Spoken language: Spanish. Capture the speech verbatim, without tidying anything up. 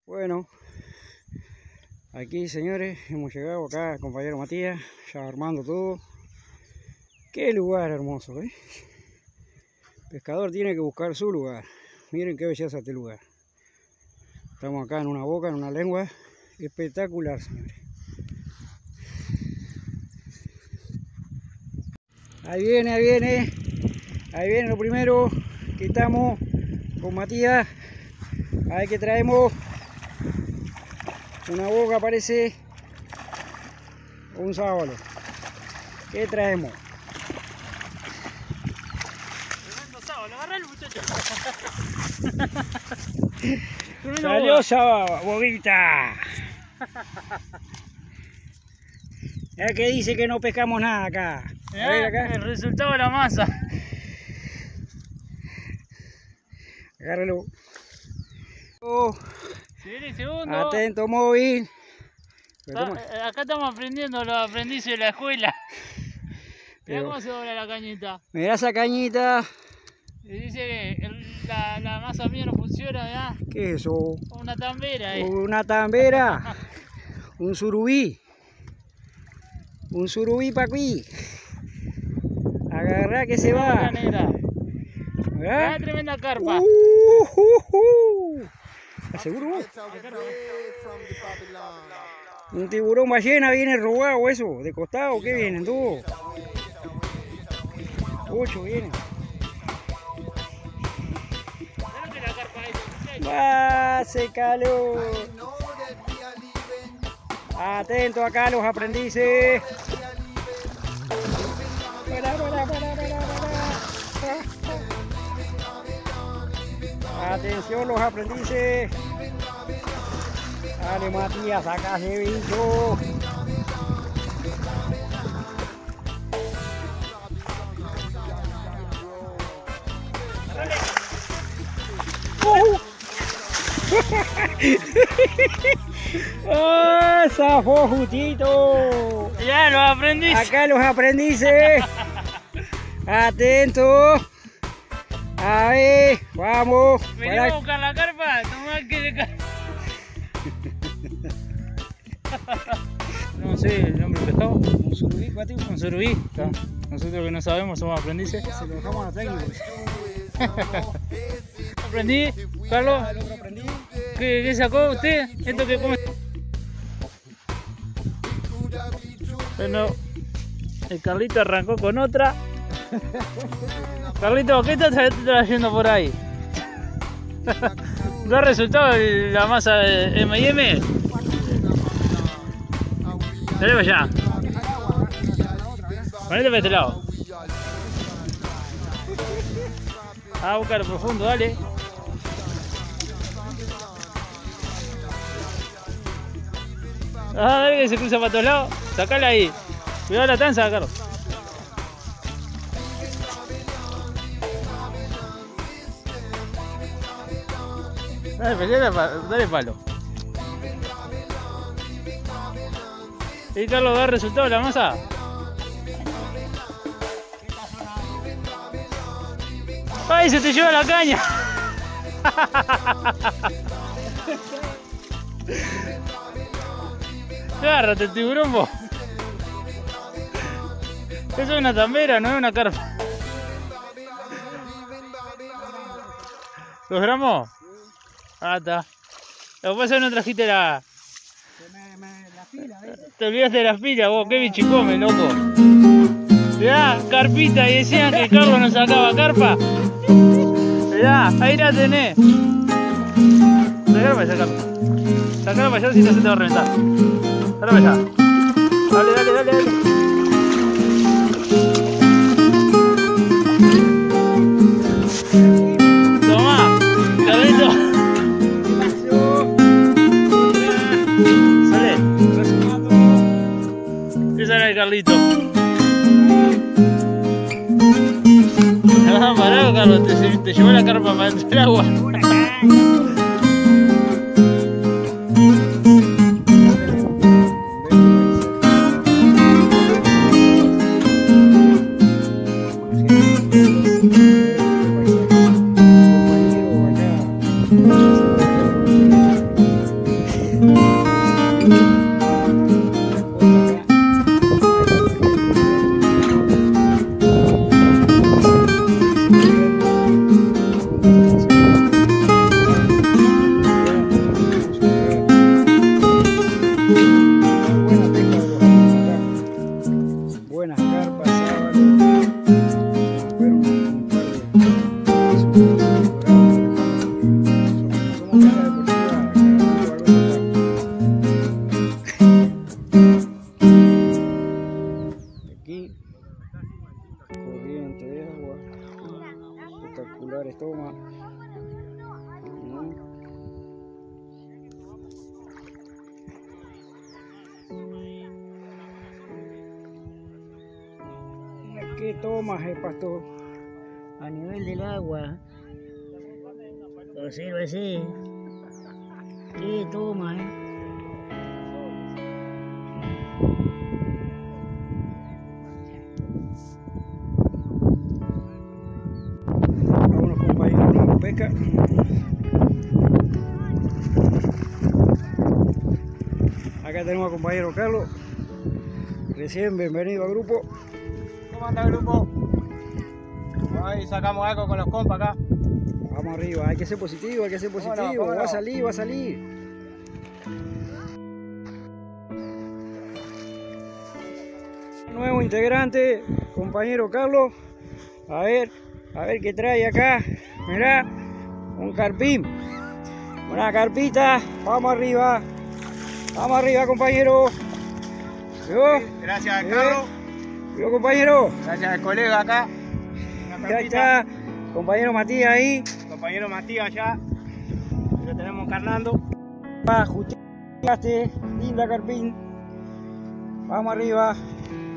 Bueno, aquí señores, hemos llegado acá, compañero Matías, ya armando todo. Qué lugar hermoso, ¿eh? Pescador tiene que buscar su lugar. Miren qué belleza este lugar. Estamos acá en una boca, en una lengua. Espectacular, señores. Ahí viene, ahí viene. Ahí viene lo primero que estamos con Matías. A ver qué traemos. Una boca parece. Un sábalo. ¿Qué traemos? Tremendo sábalo, agarra el muchacho. Salió sábalo, boguita. Es que dice que no pescamos nada acá. A ver acá. El resultado de la masa. Agárralo. Oh. Si viene segundo. Atento, móvil. Está, acá estamos aprendiendo los aprendices de la escuela. Mirá Pero, cómo se dobla la cañita. mirá esa cañita. Y dice que el, la, la masa mía no funciona, ¿ya? ¿Qué es eso? Una tambera, ¿eh? Una tambera. Un surubí. Un surubí pa' aquí. Agarrá que se va. Mirá, tremenda carpa. Uh, uh, uh. ¿Seguro vos? Un tiburón ballena viene robado eso. ¿De costado qué vienen? Dos. Ocho vienen. Va, se caló. Atento acá los aprendices. Para, para, para, para, para. Atención los aprendices. Dale Matías, saca ese bicho. Uh. ¡Oh, zafó justito! Ya, los aprendices. Acá los aprendices. Atentos. A ver, vamos. Venimos a buscar la carpa, tomá que de carpa. No sé el nombre del pescado. Un surubí, Pati. Un surubí. Nosotros que no sabemos somos aprendices. Se lo dejamos a técnicos. ¿Aprendí, Carlos? El otro aprendí. ¿Qué, qué sacó usted? ¿Esto que come? Bueno, el Carlito arrancó con otra. Carlito, ¿qué estás trayendo por ahí? ¿No ha resultado la masa de eme y eme? Dale para allá. Ponete para este lado. A buscar profundo, dale. Ah, dale que se cruza para todos lados. Sacala ahí. Cuidado la tanza, Carlos. Dale, dale, dale palo. ¿Y Carlos da resultado la masa? ¡Ay, se te lleva la caña! Agárrate el tiburón vos. Eso es una tambera, no es una carpa. ¿Los gramos? Ah, está. Lo que pasa es que no trajiste la... Te olvidaste de las pilas vos, qué bichicome, loco. Mirá, carpita, y decían que Carlos no sacaba carpa. Mirá, ahí la tenés. Sacala para allá, Carlos. Sacala para allá si no se te va a reventar. Sacala para allá. Dale, dale, dale, dale. Tomá, Carlito. Sale. Esa era el Carlito. Ah, pará, Carlos, te, te llevó la carpa para dentro del agua. ¿Qué tomas, el pastor? A nivel del agua. Obsérvese. ¿Qué toma, eh? Algunos compañeros nuevos pesca. Acá tenemos al compañero Carlos, recién bienvenido al grupo. ¿Cómo anda el grupo? Hoy sacamos algo con los compas acá. Vamos arriba, hay que ser positivo, hay que ser positivo. ¿Cómo no? ¿Cómo no? Va a salir, va a salir. Nuevo integrante, compañero Carlos. A ver, a ver qué trae acá. Mirá, un carpín. Una carpita. Vamos arriba. Vamos arriba, compañero. ¿Vio? Gracias, ¿Eh? Carlos. ¿Vio, compañero? Gracias al colega acá. Una Ya carpita. está. Compañero Matías ahí. Compañero Matías allá. Lo tenemos encarnando. Va, justiaste. Linda carpín. Vamos arriba.